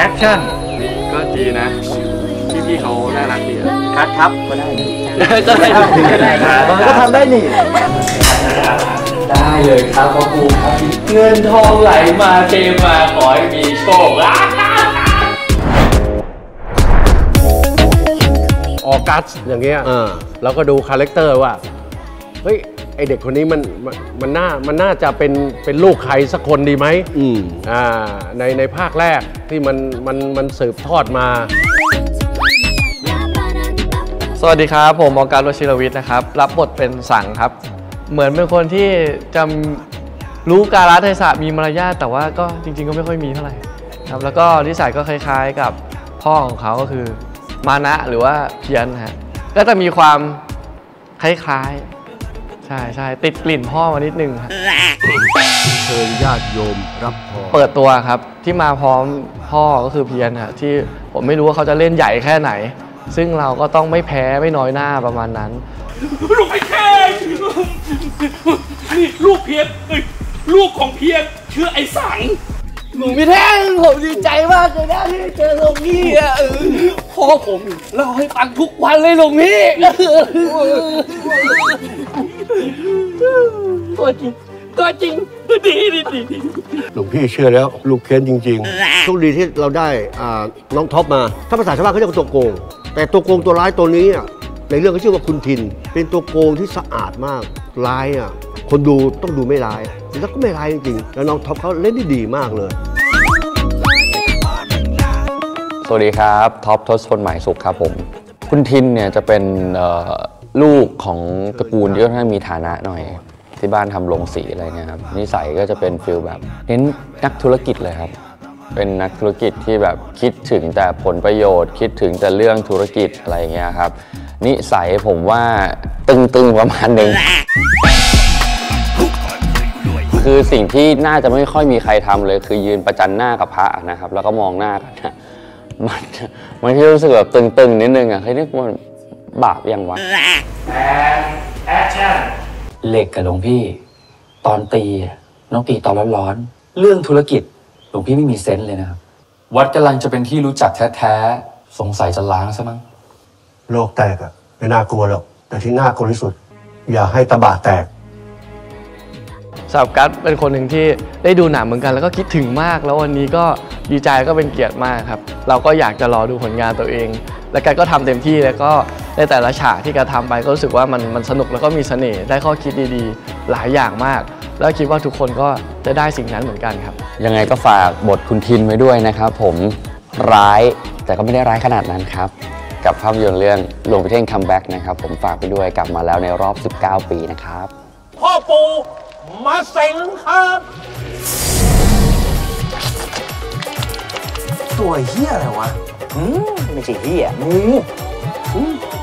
คชั่นก็ดีนะพี่เขาน่ารักดีครับก็ได้มันก็ทำได้นี่ได้เลยครับพ่อครูครับเงินทองไหลมาเทมาขอให้มีโชคออกัสอย่างเงี้ยเราก็ดูคาแรคเตอร์ว่าเฮ้ยไอเด็กคนนี้มันน่าจะเป็นลูกใครสักคนดีไหมในภาคแรกที่มันสืบทอดมาสวัสดีครับผมออกัส วชิรวิทย์นะครับรับบทเป็นสังครับเหมือนเป็นคนที่จะรู้กาลเทศะมีมารยาทแต่ว่าก็จริงๆก็ไม่ค่อยมีเท่าไหร่ครับแล้วก็นิสัยก็คล้ายๆกับพ่อของเขาก็คือมานะหรือว่าเพี้ยนฮะก็จะมีความคล้ายๆใช่ติดกลิ่นพ่อมานิดนึงครับเชิญญาติโยมรับพรเปิดตัวครับที่มาพร้อมพ่อก็คือเพี้ยนฮะที่ผมไม่รู้ว่าเขาจะเล่นใหญ่แค่ไหนซึ่งเราก็ต้องไม่แพ้ไม่น้อยหน้าประมาณนั้นลูกไอ้แค่นี่ลูกเพียรลูกของเพียรชื่อไอ้สังหนูพี่แท่งผมดีใจมากเลยนะที่เจอหลวงพี่อ่ะพ่อผมเล่าให้ฟังทุกวันเลยหลวงพี่ตัวจริงดีหลวงพี่เชื่อแล้วลูกเค้นจริงๆโชคดีที่เราได้น้องท็อปมาถ้าภาษาชาวบ้านเขาเรียกว่าตัวโกงแต่ตัวโกงตัวร้ายตัวนี้ในเรื่องเขาชื่อว่าคุณทินเป็นตัวโกงที่สะอาดมากร้ายคนดูต้องดูไม่ร้ายแล้วก็ไม่ร้ายจริงๆแล้วน้องท็อปเขาเล่นได้ดีมากเลยสวัสดีครับท็อปทศพลหมายสุขครับผมคุณทินเนี่ยจะเป็นลูกของตระกูลที่ค่อนข้างมีฐานะหน่อยที่บ้านทำโรงสีอะไรเนี่ยครับนิสัยก็จะเป็นฟิลแบบเน้นนักธุรกิจเลยครับเป็นนักธุรกิจที่แบบคิดถึงแต่ผลประโยชน์คิดถึงแต่เรื่องธุรกิจอะไรอย่างเงี้ยครับนิสัยผมว่าตึงๆประมาณนึงคือสิ่งที่น่าจะไม่ค่อยมีใครทำเลยคือยืนประจันหน้ากับพระนะครับแล้วก็มองหน้ากันนะมันที่รู้สึกแบบตึงๆนิดนึงเฮ้ยนี่มันบาปยังวะแอคชั่นเหล็กกับหลวงพี่ตอนตีน้องตีตอนร้อนๆเรื่องธุรกิจหลวงพี่ไม่มีเซนส์เลยนะครับวัดกำลังจะเป็นที่รู้จักแท้ๆสงสัยจะล้างซะมั้งโลกแตกไม่น่ากลัวหรอกแต่ที่น่ากลัวที่สุดอย่าให้ตะบะแตกสำหรับกัสเป็นคนหนึ่งที่ได้ดูหนังเหมือนกันแล้วก็คิดถึงมากแล้ววันนี้ก็ดีใจก็เป็นเกียรติมากครับเราก็อยากจะรอดูผลงานตัวเองและกัสก็ทำเต็มที่แล้วก็ในแต่ละฉากที่กัสทำไปก็รู้สึกว่ามันสนุกแล้วก็มีเสน่ห์ได้ข้อคิดดีๆหลายอย่างมากแล้วคิดว่าทุกคนก็จะได้สิ่งนั้นเหมือนกันครับยังไงก็ฝากบทคุณทินไว้ด้วยนะครับผมร้ายแต่ก็ไม่ได้ร้ายขนาดนั้นครับกับภาพยนตร์เรื่องหลวงพี่เท่งคัมแบ็กนะครับผมฝากไปด้วยกลับมาแล้วในรอบ19 ปีนะครับพ่อปู่มาเซ็งครับตัวเหี้ยอะไรวะไม่ใช่เหี้ยงู